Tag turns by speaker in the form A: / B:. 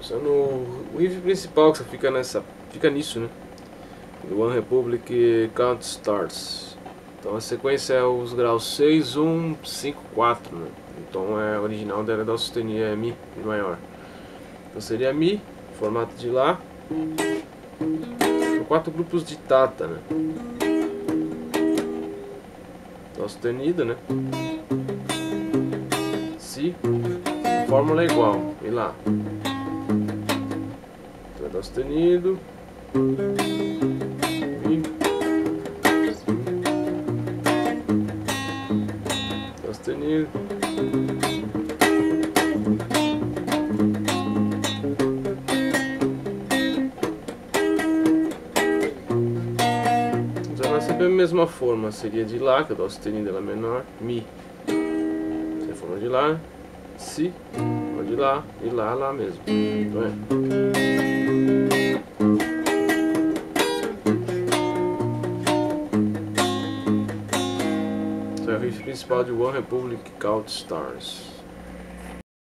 A: Usando o riff principal, que você fica nisso, né? Do One Republic Count Stars. Então a sequência é os graus 6, 1, 5, 4, né? O tom original dela é Dó sustenido, é Mi maior. Então seria Mi, formato de Lá. São 4 grupos de Tata, né? Dó sustenido, né? Si, fórmula é igual, e Lá. Então é Dó sustenido, Mi, Dó sustenido, sempre a mesma forma, seria de Lá, que é o Dó sustenido, ela é menor, Mi, seria a forma de Lá, Si, forma de Lá, e Lá mesmo, não é? Esse é o riff principal de One Republic Count Stars.